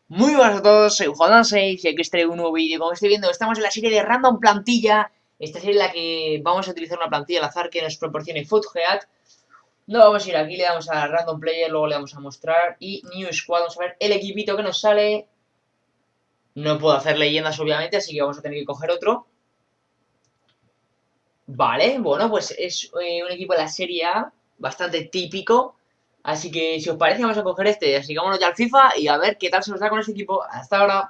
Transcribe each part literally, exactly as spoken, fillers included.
Muy buenas a todos, soy Juan seis y aquí os traigo un nuevo vídeo. Como estoy viendo, estamos en la serie de Random Plantilla. Esta serie en la que vamos a utilizar una plantilla al azar que nos proporcione FootGeat. No vamos a ir aquí, le damos a Random Player, luego le vamos a mostrar. Y New Squad, vamos a ver el equipito que nos sale. No puedo hacer leyendas, obviamente, así que vamos a tener que coger otro. Vale, bueno, pues es eh, un equipo de la Serie A, bastante típico. Así que si os parece vamos a coger este, así que vámonos ya al FIFA y a ver qué tal se nos da con este equipo. Hasta ahora.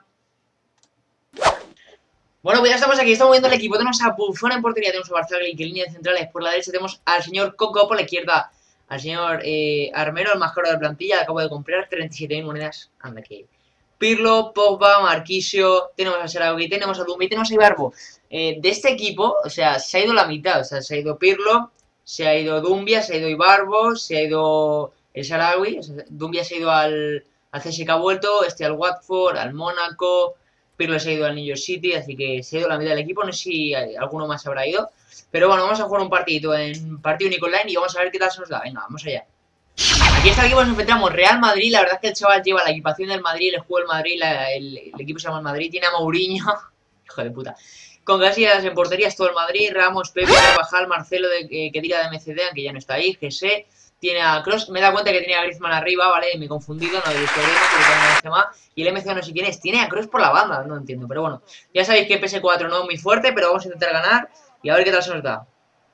Bueno, pues ya estamos aquí, estamos viendo el equipo. Tenemos a Buffon en portería, tenemos a Barzagli, que en líneas centrales por la derecha tenemos al señor Coco por la izquierda, al señor eh, Armero, el más caro de la plantilla, acabo de comprar treinta y siete mil monedas. Anda que Pirlo, Pogba, Marquisio, tenemos a Sarawi, tenemos a Dumbi, tenemos a Ibarbo. Eh, de este equipo, o sea, se ha ido la mitad, o sea, se ha ido Pirlo, se ha ido Dumbia, se ha ido Ibarbo, se ha ido el Sarawi, o sea, Dumbia se ha ido al, al C S K, ha vuelto, este al Watford, al Mónaco. Pirlo se ha ido al New York City, así que se ha ido la mitad del equipo. No sé si alguno más habrá ido. Pero bueno, vamos a jugar un partidito en partido único online y vamos a ver qué tal se nos da. Venga, vamos allá. Aquí está el equipo, nos enfrentamos Real Madrid. La verdad es que el chaval lleva la equipación del Madrid, el juego del Madrid, la, el, el equipo se llama el Madrid. Tiene a Mourinho, hijo de puta. Con Casillas en portería es todo el Madrid. Ramos, Pepe, Carvajal, Marcelo de, eh, que tira de M C D, aunque ya no está ahí. G S. Tiene a Kroos, me he dado cuenta que tiene a Griezmann arriba, ¿vale? Me he confundido, no he visto a Griezmann, porque también me más. Y el M C no sé quién es, tiene a Kroos por la banda, no entiendo, pero bueno. Ya sabéis que P S cuatro no es muy fuerte, pero vamos a intentar ganar y a ver qué tal se nos da.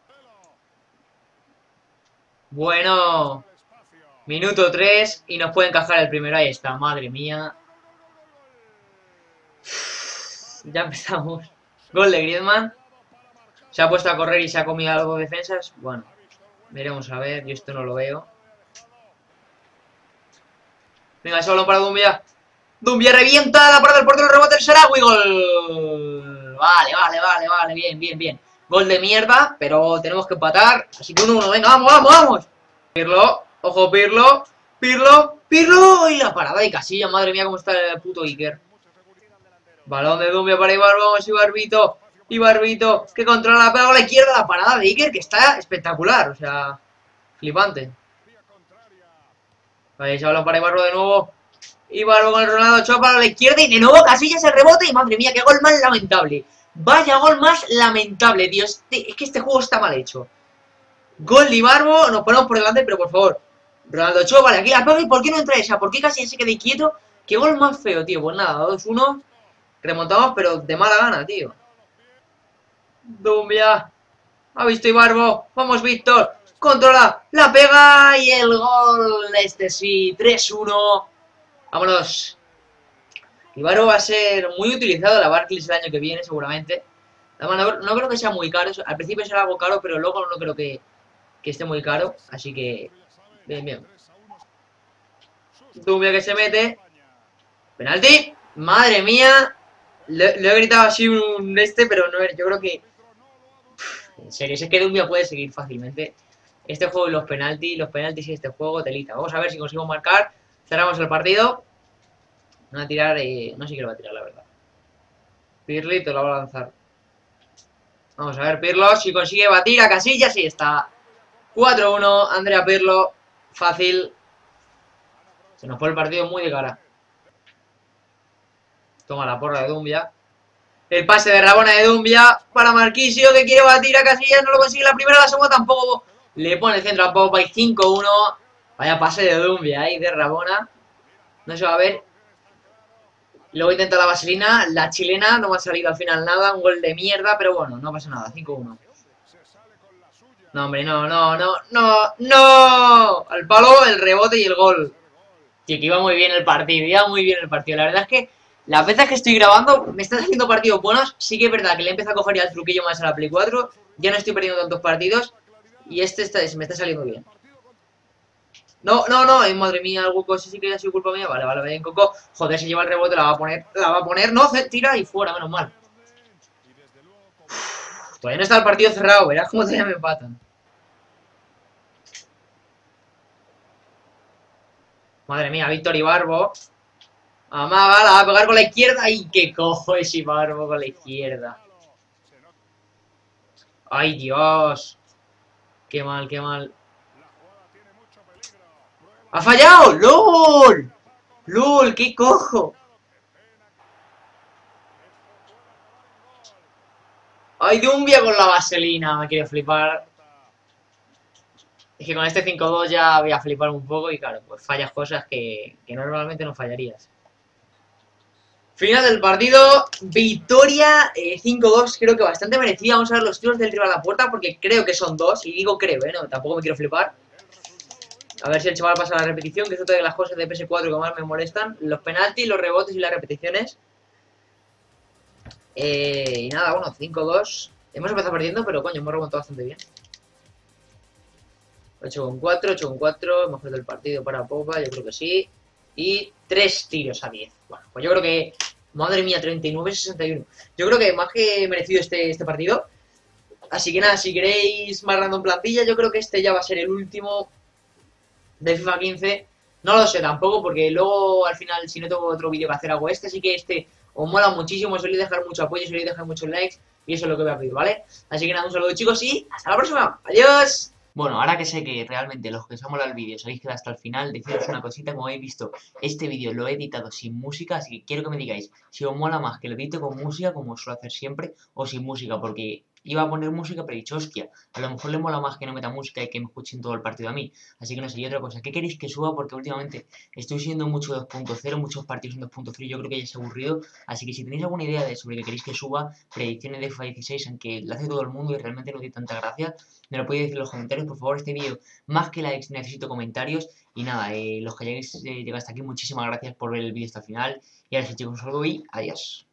Bueno, minuto tres y nos puede encajar el primero, ahí está, madre mía. Ya empezamos. Gol de Griezmann. Se ha puesto a correr y se ha comido algo de defensas, bueno. Veremos a ver, yo esto no lo veo. Venga, ese balón para Dumbia. Dumbia revienta la parada del portero, rebote el Sarawi, gol. Vale, vale, vale, vale, bien, bien, bien. Gol de mierda, pero tenemos que empatar. Así que uno uno, venga, vamos, vamos, vamos. Pirlo, ojo Pirlo, Pirlo, Pirlo. Y la parada de Casilla, madre mía, cómo está el puto Iker. Balón de Dumbia para Ibarbo, vamos Ibarbito. Ibarbito, que controla la pega a la izquierda, la parada de Iker, que está espectacular, o sea, flipante. Ahí se balón para Ibarbo de nuevo. Ibarbo con el Ronaldo, chopa a la izquierda y de nuevo Casillas el rebote. Y madre mía, qué gol más lamentable. Vaya gol más lamentable, Dios. Este, es que este juego está mal hecho. Gol de Ibarbo, nos ponemos por delante, pero por favor. Ronaldo chopa, vale, aquí la pega. ¿Y por qué no entra esa? ¿Por qué Casillas se queda quieto? Qué gol más feo, tío. Pues nada, dos uno. Remontamos, pero de mala gana, tío. Dumbia. Ha visto Ibarbo. Vamos, Víctor. Controla. La pega y el gol. Este sí. tres uno. Vámonos. Ibarbo va a ser muy utilizado en la Barclays el año que viene, seguramente. Además, no, no creo que sea muy caro. Al principio será algo caro, pero luego no creo que, que esté muy caro. Así que... Bien, bien. Dumbia que se mete. Penalti. Madre mía. Le, le he gritado así un este, pero no, yo creo que... En serio, es que Dumbia puede seguir fácilmente. Este juego y los penaltis, los penaltis y este juego, telita. Vamos a ver si consigo marcar. Cerramos el partido. No va a tirar, eh, no sé qué lo va a tirar, la verdad. Pirlito lo va a lanzar. Vamos a ver, Pirlo, si consigue batir a Casillas, y está. cuatro uno, Andrea Pirlo, fácil. Se nos fue el partido muy de cara. Toma la porra de Dumbia. El pase de Rabona de Dumbia para Marquisio, que quiere batir a Casillas, no lo consigue la primera, la segunda tampoco. Le pone el centro a Pogba y cinco uno. Vaya pase de Dumbia ahí, de Rabona. No se va a ver. Luego intenta la vaselina, la chilena, no me ha salido al final nada, un gol de mierda, pero bueno, no pasa nada, cinco uno. No, hombre, no, no, no, no, no. Al palo, el rebote y el gol. Tío, que iba muy bien el partido, iba muy bien el partido. La verdad es que las veces que estoy grabando me están haciendo partidos buenos. Sí que es verdad que le he empezado a coger ya el truquillo más a la Play cuatro. Ya no estoy perdiendo tantos partidos. Y este está, me está saliendo bien. No, no, no, ay, madre mía, algo cosa sí que ha sido culpa mía. Vale, vale, bien, Coco. Joder, se lleva el rebote, la va a poner, la va a poner, no, se tira y fuera, menos mal. Uf, todavía no está el partido cerrado, verás cómo todavía me empatan. Madre mía, Víctor Ibarbo. Amaga, la va a pegar con la izquierda. ¡Ay, qué cojo ese Ibarbo con la izquierda! ¡Ay, Dios! ¡Qué mal, qué mal! ¡Ha fallado! ¡Lol! ¡Lol! ¡Qué cojo! ¡Ay, Dumbia con la vaselina! Me quiere flipar. Es que con este cinco dos ya voy a flipar un poco y claro, pues fallas cosas que, que normalmente no fallarías. Final del partido, victoria eh, cinco dos, creo que bastante merecida. Vamos a ver los tiros del rival a la puerta porque creo que son dos. Y digo creo, ¿eh? No, tampoco me quiero flipar. A ver si el chaval pasa la repetición, que es otra de las cosas de P S cuatro que más me molestan. Los penaltis, los rebotes y las repeticiones. Eh, y nada, bueno, cinco dos. Hemos empezado perdiendo, pero coño, hemos remontado bastante bien. ocho con cuatro, ocho con cuatro. Hemos perdido el partido para Popa, yo creo que sí. Y tres tiros a diez. Bueno, pues yo creo que... Madre mía, treinta y nueve sesenta y uno. Yo creo que más que merecido este, este partido. Así que nada, si queréis más random plantilla, yo creo que este ya va a ser el último de FIFA quince. No lo sé tampoco, porque luego al final, si no tengo otro vídeo que hacer, hago este. Así que este os mola muchísimo, os soléis dejar mucho apoyo, os soléis dejar muchos likes. Y eso es lo que voy a pedir, ¿vale? Así que nada, un saludo chicos y hasta la próxima. ¡Adiós! Bueno, ahora que sé que realmente los que os ha molado el vídeo os habéis quedado hasta el final, deciros una cosita. Como habéis visto, este vídeo lo he editado sin música, así que quiero que me digáis si os mola más que lo edite con música, como suelo hacer siempre, o sin música, porque iba a poner música, pero he dicho, hostia, a lo mejor le mola más que no meta música y que me escuchen todo el partido a mí. Así que no sé, y otra cosa, ¿qué queréis que suba? Porque últimamente estoy siendo mucho dos punto cero, muchos partidos en dos punto cero, yo creo que ya es aburrido. Así que si tenéis alguna idea de sobre qué queréis que suba, predicciones de FIFA dieciséis, aunque lo hace todo el mundo y realmente no tiene tanta gracia, me lo podéis decir en los comentarios. Por favor, este vídeo, más que likes, necesito comentarios. Y nada, eh, los que hayáis eh, llegado hasta aquí, muchísimas gracias por ver el vídeo hasta el final. Y ahora sí chicos, os saludo y adiós.